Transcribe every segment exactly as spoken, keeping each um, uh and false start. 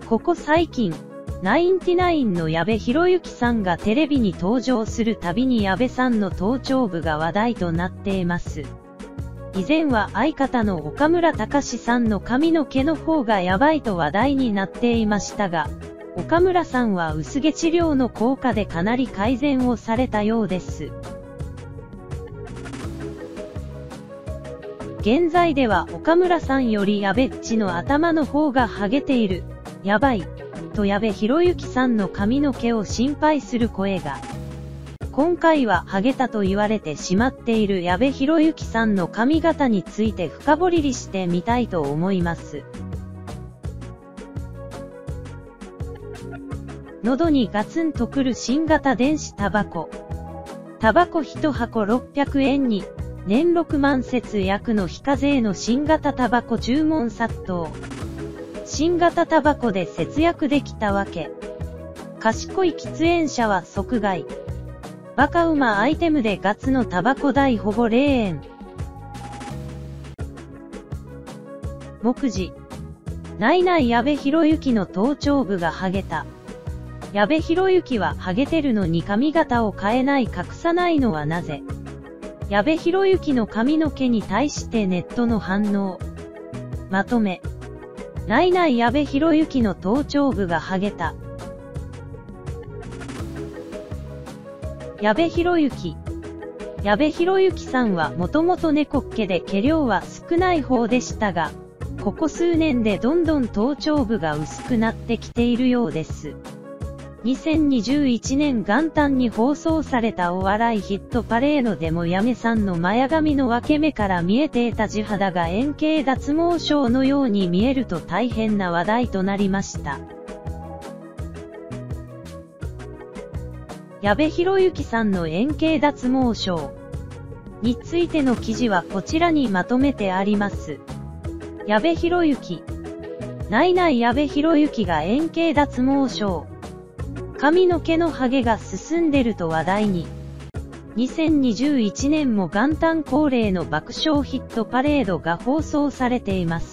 ここ最近、ナインティナインの矢部浩之さんがテレビに登場するたびに矢部さんの頭頂部が話題となっています。以前は相方の岡村隆史さんの髪の毛の方がやばいと話題になっていましたが、岡村さんは薄毛治療の効果でかなり改善をされたようです。現在では岡村さんより矢部っちの頭の方がハゲている、やばい、と矢部浩之さんの髪の毛を心配する声が。今回はハゲたと言われてしまっている矢部浩之さんの髪型について深掘りしてみたいと思います。喉にガツンとくる新型電子タバコ。タバコいちはころっぴゃくえんに、年ろくまん節約の非課税の新型タバコ注文殺到。新型タバコで節約できたわけ。賢い喫煙者は即買い。バカうまアイテムでガツのタバコ代ほぼれいえん。目次。ないない矢部浩之の頭頂部がハゲた。矢部浩之はハゲてるのに髪型を変えない隠さないのはなぜ？矢部浩之の髪の毛に対してネットの反応。まとめ。ないない矢部浩之の頭頂部がハゲた。矢部浩之。矢部浩之さんはもともと猫っ毛で毛量は少ない方でしたが、ここ数年でどんどん頭頂部が薄くなってきているようです。にせんにじゅういちねん元旦に放送されたお笑いヒットパレードでも矢部さんの前髪の分け目から見えていた地肌が円形脱毛症のように見えると大変な話題となりました。矢部浩之さんの円形脱毛症についての記事はこちらにまとめてあります。矢部浩之。ないない矢部浩之が円形脱毛症。髪の毛のハゲが進んでると話題に。にせんにじゅういちねんも元旦恒例の爆笑ヒットパレードが放送されています。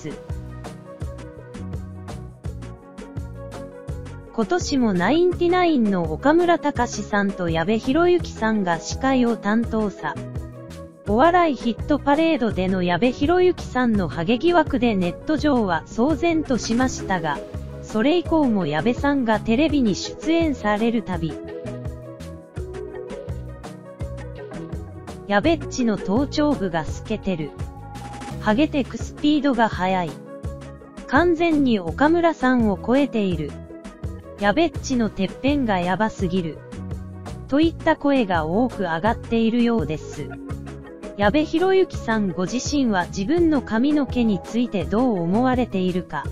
今年もナインティナインの岡村隆史さんと矢部浩之さんが司会を担当さ。お笑いヒットパレードでの矢部浩之さんのハゲ疑惑でネット上は騒然としましたが、それ以降も矢部さんがテレビに出演されるたび、矢部っちの頭頂部が透けてる。ハゲてくスピードが速い。完全に岡村さんを超えている。矢部っちのてっぺんがやばすぎる。といった声が多く上がっているようです。矢部浩之さんご自身は自分の髪の毛についてどう思われているか。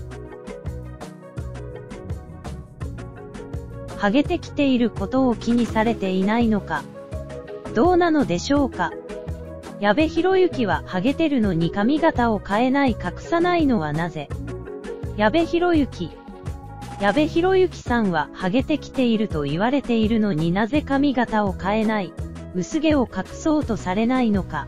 ハゲてきていることを気にされていないのか。どうなのでしょうか。矢部浩之はハゲてるのに髪型を変えない隠さないのはなぜ？矢部浩之。矢部浩之さんはハゲてきていると言われているのになぜ髪型を変えない、薄毛を隠そうとされないのか。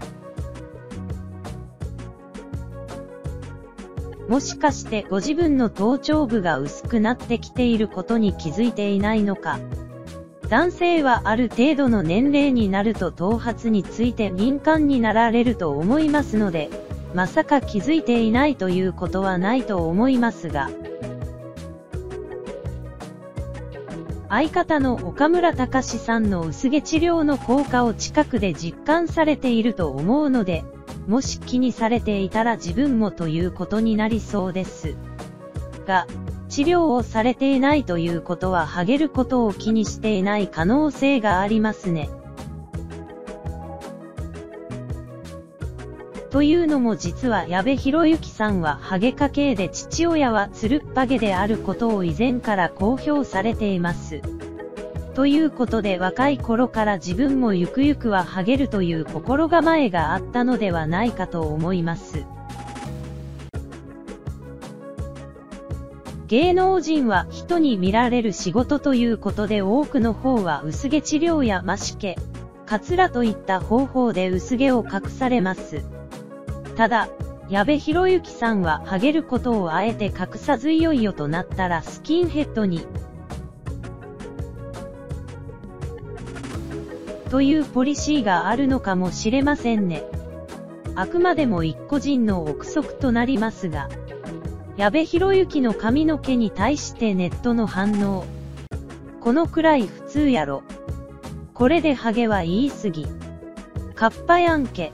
もしかしてご自分の頭頂部が薄くなってきていることに気づいていないのか。男性はある程度の年齢になると頭髪について敏感になられると思いますので、まさか気づいていないということはないと思いますが。相方の岡村隆史さんの薄毛治療の効果を近くで実感されていると思うので、もし気にされていたら自分もということになりそうです。が、治療をされていないということはハゲることを気にしていない可能性がありますね。というのも実は矢部浩之さんはハゲ家系で父親はつるっぱげであることを以前から公表されています。ということで若い頃から自分もゆくゆくはハゲるという心構えがあったのではないかと思います。芸能人は人に見られる仕事ということで多くの方は薄毛治療や増し毛、カツラといった方法で薄毛を隠されます。ただ、 矢部浩之さんはハゲることをあえて隠さずいよいよとなったらスキンヘッドに。というポリシーがあるのかもしれませんね。あくまでも一個人の憶測となりますが、矢部浩之の髪の毛に対してネットの反応。このくらい普通やろ。これでハゲは言い過ぎ。カッパやんけ。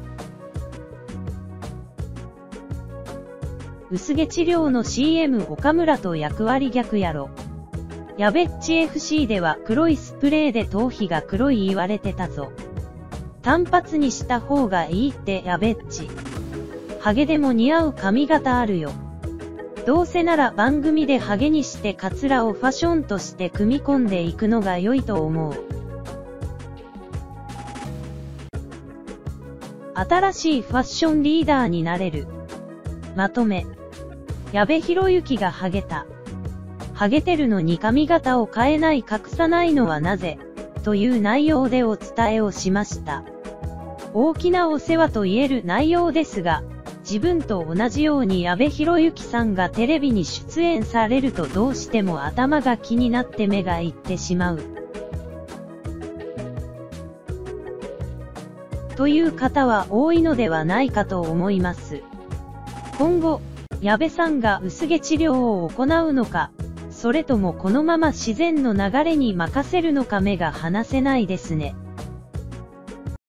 薄毛治療の シーエム 岡村と役割逆やろ。やべっち エフシー では黒いスプレーで頭皮が黒い言われてたぞ。単発にした方がいいってやべっち。ハゲでも似合う髪型あるよ。どうせなら番組でハゲにしてカツラをファッションとして組み込んでいくのが良いと思う。新しいファッションリーダーになれる。まとめ。矢部浩之がハゲた。ハゲてるのに髪型を変えない隠さないのはなぜという内容でお伝えをしました。大きなお世話と言える内容ですが、自分と同じように矢部浩之さんがテレビに出演されるとどうしても頭が気になって目がいってしまう。という方は多いのではないかと思います。今後、矢部さんが薄毛治療を行うのか、それともこのまま自然の流れに任せるのか目が離せないですね。